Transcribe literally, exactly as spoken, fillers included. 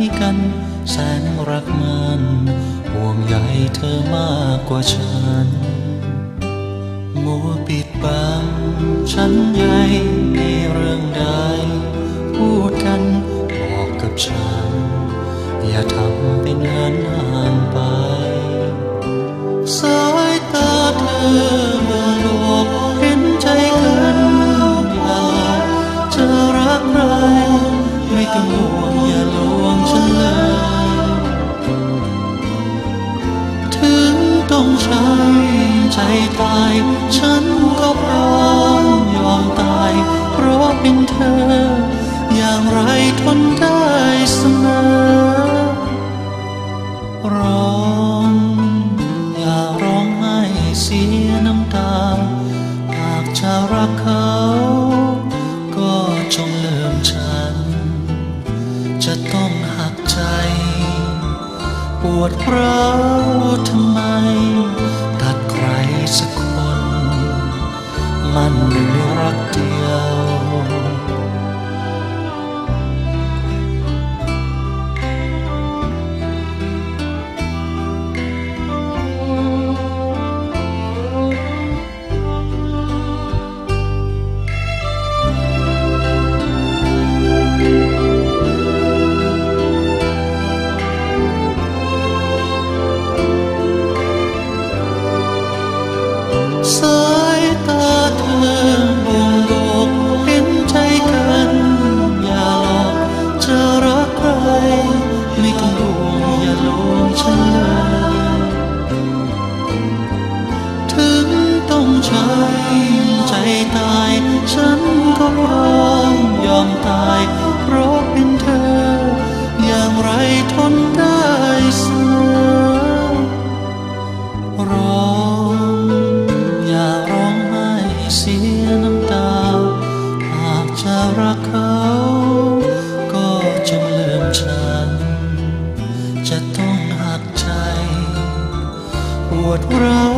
กันแสนรักมันห่วงใยเธอมากกว่าฉันมัวปิดบังฉันใหญ่มีเรื่องใดพูดกันบอกกับฉันอย่าทำเป็นเงินห่างไปสายตาเธอเมื่อโลกเห็นใจกันอย่าหลอกจะรักใครไม่ต้องห่วงอย่าลวงฉันเลยถึงต้องใช้ใจตายฉันก็พร้อมยอมตายเพราะเป็นเธออย่างไรทนได้เสมอร้องอย่าร้องไห้เสียน้ำตาหากจะรักเขาก็จงลืมฉันจะต้องหักใจปวดร้าวทำไมตัดใครสักคนมันมีรักเดียวสายตาเธอบ่งบอกเห็นใจกันอย่าหลอกจะรักใครไม่ต้องห่วงอย่าลวงฉันเลยถึงต้องใช้ใจตายฉันก็พร้อมยอมตายเพราะเป็นเธออย่างไรทนได้เสมอร้องอย่าร้องไห้เสียน้ำตาหากจะรักเขาก็จงลืมฉันจะต้องหักใจปวดร้า